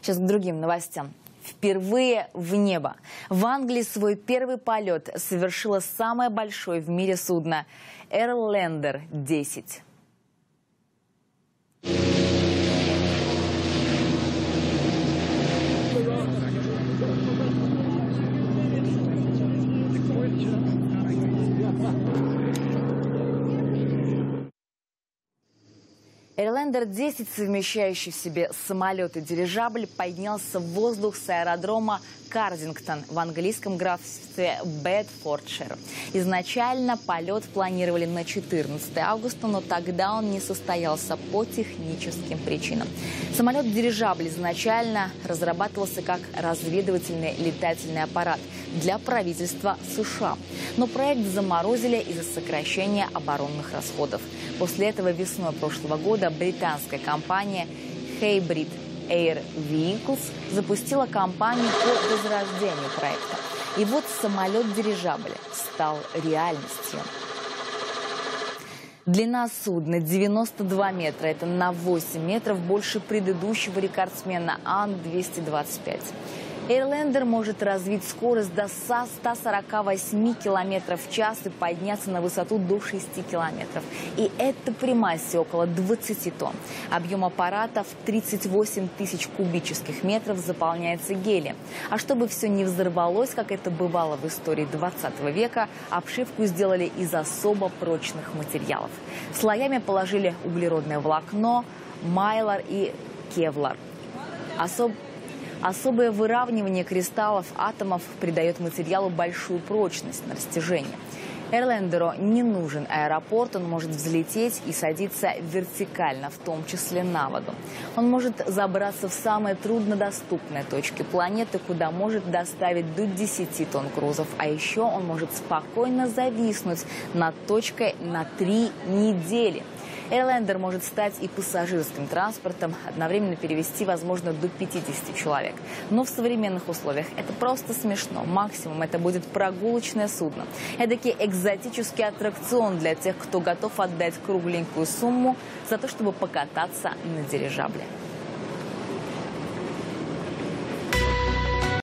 Сейчас к другим новостям. Впервые в небо. В Англии свой первый полет совершило самое большое в мире судно – Airlander 10. Airlander 10, совмещающий в себе самолет и дирижабль, поднялся в воздух с аэродрома Кардингтон в английском графстве Бедфордшир. Изначально полет планировали на 14 августа, но тогда он не состоялся по техническим причинам. Самолет-дирижабль изначально разрабатывался как разведывательный летательный аппарат для правительства США. Но проект заморозили из-за сокращения оборонных расходов. После этого весной прошлого года британская компания Hybrid Air Vehicles запустила кампанию по возрождению проекта. И вот самолет-дирижабль стал реальностью. Длина судна 92 метра. Это на 8 метров больше предыдущего рекордсмена Ан-225. Airlander может развить скорость до 148 км в час и подняться на высоту до 6 км. И это при массе около 20 тонн. Объем аппарата в 38 тысяч кубических метров заполняется гелием. А чтобы все не взорвалось, как это бывало в истории 20 века, обшивку сделали из особо прочных материалов. Слоями положили углеродное волокно, майлор и кевлар. Особое выравнивание кристаллов атомов придает материалу большую прочность на растяжение. Airlander'у не нужен аэропорт, он может взлететь и садиться вертикально, в том числе на воду. Он может забраться в самые труднодоступные точки планеты, куда может доставить до 10 тонн грузов. А еще он может спокойно зависнуть над точкой на 3 недели. Airlander может стать и пассажирским транспортом, одновременно перевезти, возможно, до 50 человек. Но в современных условиях это просто смешно. Максимум это будет прогулочное судно. Эдакий экзотический аттракцион для тех, кто готов отдать кругленькую сумму за то, чтобы покататься на дирижабле.